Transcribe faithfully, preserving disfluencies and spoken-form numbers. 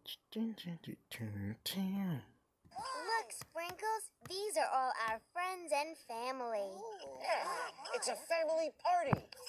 Look, Sprinkles, these are all our friends and family. Yeah, it's a family party.